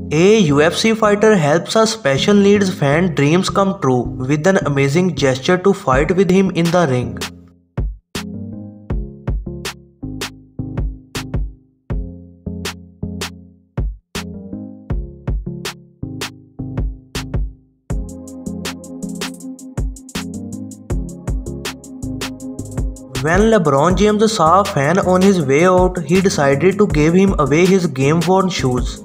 A UFC fighter helps a special needs fan dreams come true with an amazing gesture to fight with him in the ring. When LeBron James saw a fan on his way out, he decided to give him away his game-worn shoes.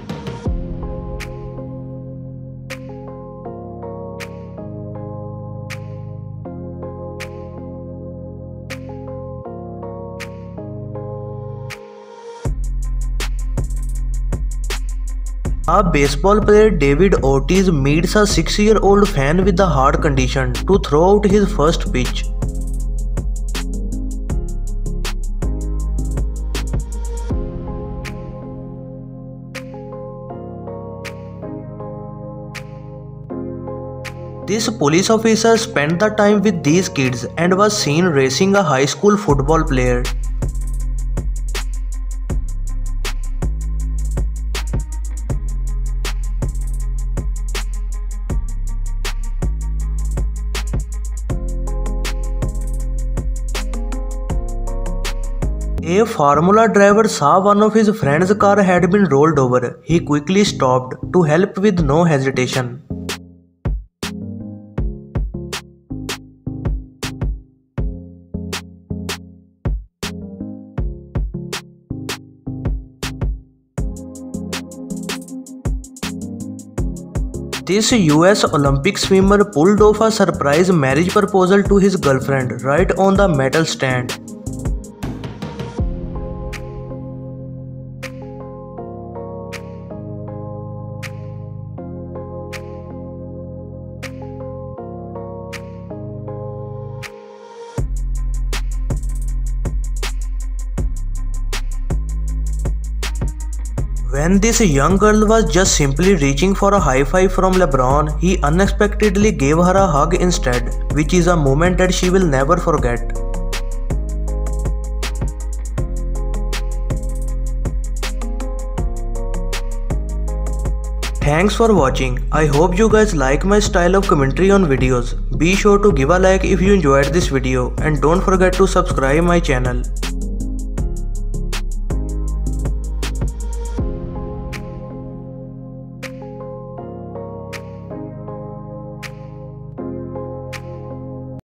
A baseball player, David Ortiz, meets a 6-year-old fan with a heart condition to throw out his first pitch. This police officer spent the time with these kids and was seen racing a high school football player. A Formula driver saw one of his friend's car had been rolled over. He quickly stopped to help with no hesitation. This US Olympic swimmer pulled off a surprise marriage proposal to his girlfriend right on the medal stand. When this young girl was just simply reaching for a high five from LeBron, he unexpectedly gave her a hug instead, which is a moment that she will never forget. Thanks for watching. I hope you guys like my style of commentary on videos. Be sure to give a like if you enjoyed this video and don't forget to subscribe my channel.